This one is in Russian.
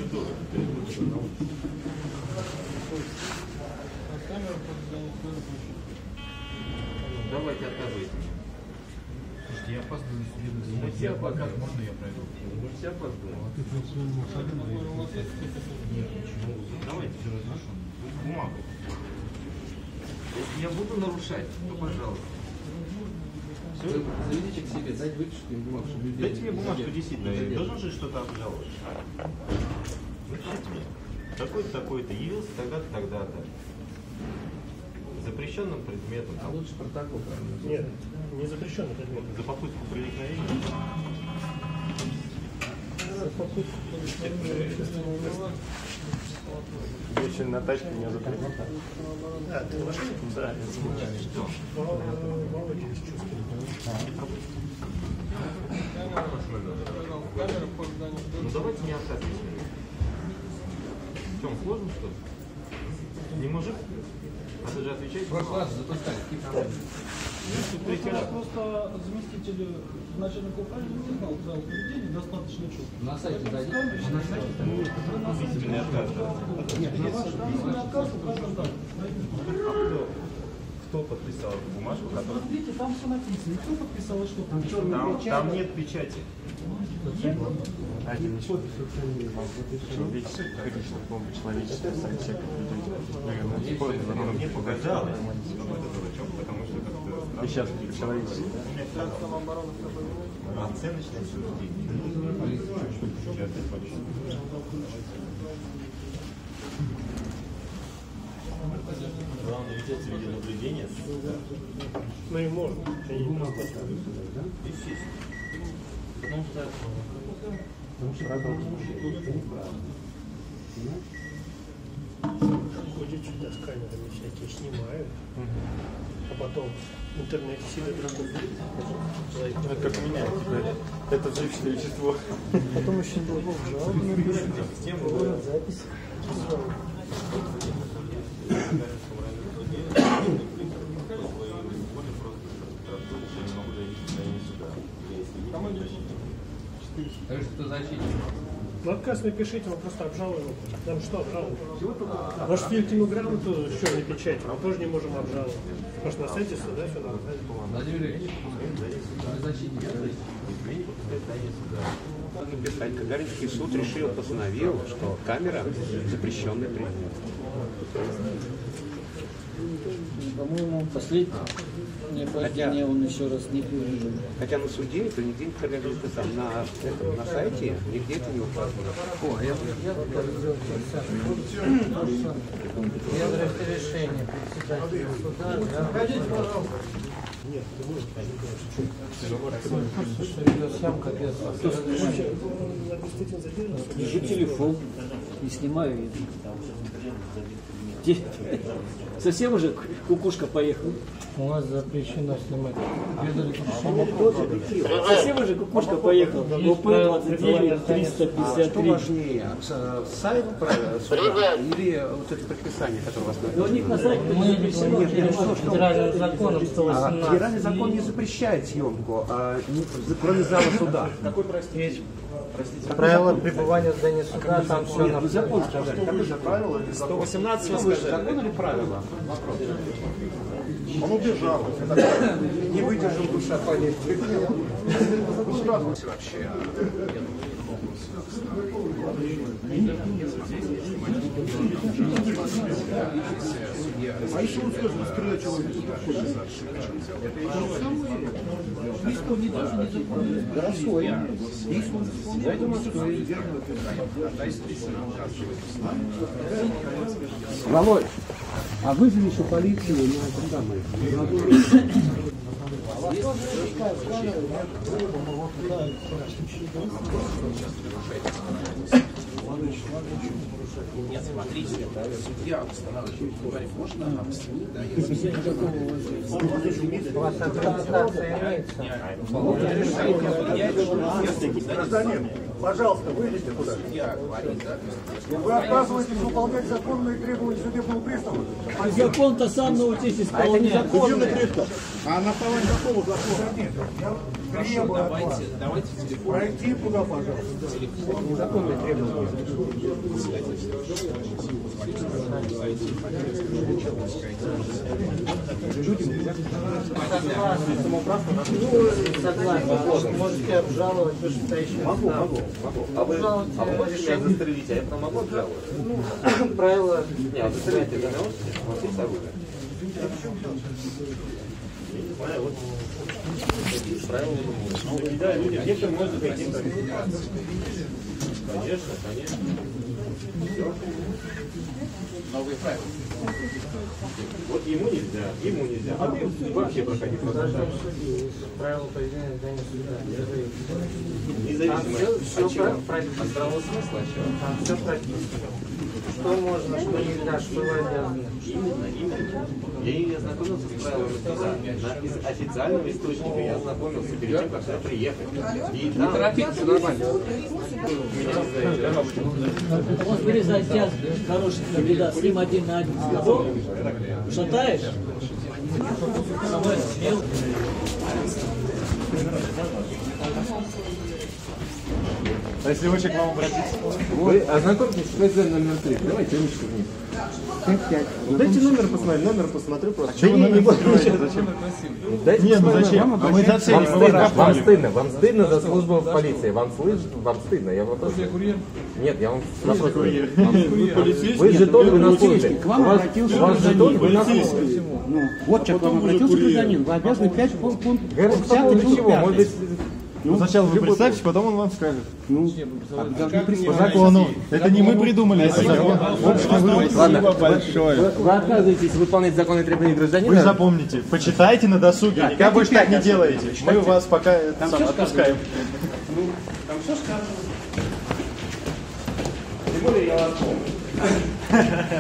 Давайте отказывайте. Слушайте, я опаздываю сегодня. Все опаздывают. Можно я пройду? Мы все опаздываем. Нет, ничего. Давайте. Все разрешено. Бумагу. Если я буду нарушать, то пожалуйста. Все, заведите к себе, дайте выпишите им бумагу, чтобы люди... Дайте мне бумажку, действительно, я должен же что-то обжаловать. Выпишите мне. Такой-то, такой-то, явился тогда-то, тогда-то. Запрещенным предметом. А лучше протокол. Нет, не запрещенный предмет. За попытку проникновения. За попытку проникновения. Если на тачке меня запретят. Да, ты на машине? Да. Володя есть чувство. Ну давайте не отказывайте. В чем, сложно что ли? Не мужик? А ты же отвечаете? Просто запускали, какие проблемы? Просто заместитель начальника управления не знал правил поведения достаточно четко. На сайте дадите? На сайте Письменный отказ. Нет, на ваш письменный отказ указан так. Кто подписал эту бумажку, которая... Смотрите, там все написано. Кто подписал и что там? Там нет печати. Один еще. Человеческая, конечно, помощь человеческая, всяких людей. Мне показалось, какой-то дурачок, потому что как-то... И сейчас человеческая. Оценочное суждение. Главное, ведется видеонаблюдение. Ну и можно. Ходят сюда с камерами всякие, снимают. А потом в интернете себе Это как меняется, да? Это взрывчатое вещество. потом еще было жалобы, запись. Скажи, что защитник. Ну отказ напишите, мы просто обжалуем. Нам что обжалуем? Может, фильтину грамоту с черной печатью, мы тоже не можем обжаловать. Потому что на сайте суда все нормально. Владимир Ильич, вы защитник. Написать, Гагаринский суд решил, постановил, что камера запрещенный предмет. По-моему, последний прохождение он еще раз не пережил. Хотя на суде это нигде не прописано. На сайте нигде это не указано. Без решения председателя суда. Нет, это будет. Держу телефон, не снимаю. Совсем уже кукушка поехала. У нас запрещено снимать. Совсем уже кукушка поехала. ОП 29 353. Что важнее, сайт суда или вот это предписание, которое у вас Но у них на сайте Федеральным законом 118. Федеральный закон не запрещает съемку, кроме зала суда. Правила пребывания в здании суда, там все Нет, закон сказали. Какой закон? 118 Закон или правило? Он убежал. Не выдержал душа полиции. Вообще. А еще он скажет, стрелять человека. Городской. Володь, а вызови еще полицию на это самое. Нет, смотрите, судья устанавливает, говорит, можно объяснить, да, если Гражданин, пожалуйста, выйдите туда. Вы отказываетесь выполнять законные требования судебного пристава. Закон-то сам научись исполнять. А на основании какого закона? требую от вас. Давайте телефон. Пройти куда, пожалуйста. Незаконные требования. Согласен. Можете обжаловать, вы считаете. Могу. А вы можете меня застрелить, а я потом могу обжаловать? Правила. Не, вот застрелить это научите? У вас есть оружие? Я не знаю, вот такие правила. Да, люди, некоторым можно пойти в квалификацию. Конечно. Все. Новые правила. Вот ему нельзя. А ты вообще проходи просто так. Правила поведения здания суда. Независимо Все от чего. прописано. От здравого смысла от чего? Там все прописано. Что можно, что нельзя, что вы обязаны. Именно. Я и ознакомился с правилами суда. Из официального источника я ознакомился перед тем, как сюда приехать. И там... Торопитесь, нормально. Вырезать тебя, хороший кандидат, с ним 1 на 1. Готов? Шатаешь? Самой смел. А если лучше к вам обратиться? Вы ознакомьтесь с ПЗ номер 3. Давайте ручку вниз. 5-5. Дайте номер посмотрю просто. Да не буду. Зачем? Дайте зачем? А мы заценим. Вам стыдно за службу в полиции. Вам стыдно. Я вопрос. Нет, я вам вопрос. Вы жетон, вы на службе. К вам обратился жетон, вы на службе. Ну, вот что к вам обратился гражданин. Вы обязаны 5 пунктов. Для чего? Может быть, Ну, сначала вы представьте, потом он вам скажет. Ну, должны По представить. закону. Это не мы придумали, это закон. ладно, Большое. вы отказываетесь выполнять законные требования гражданина? Вы запомните, почитайте на досуге. Никогда больше так не делаете. Мы вас пока отпускаем. Там все сказано. Тем более я вас помню.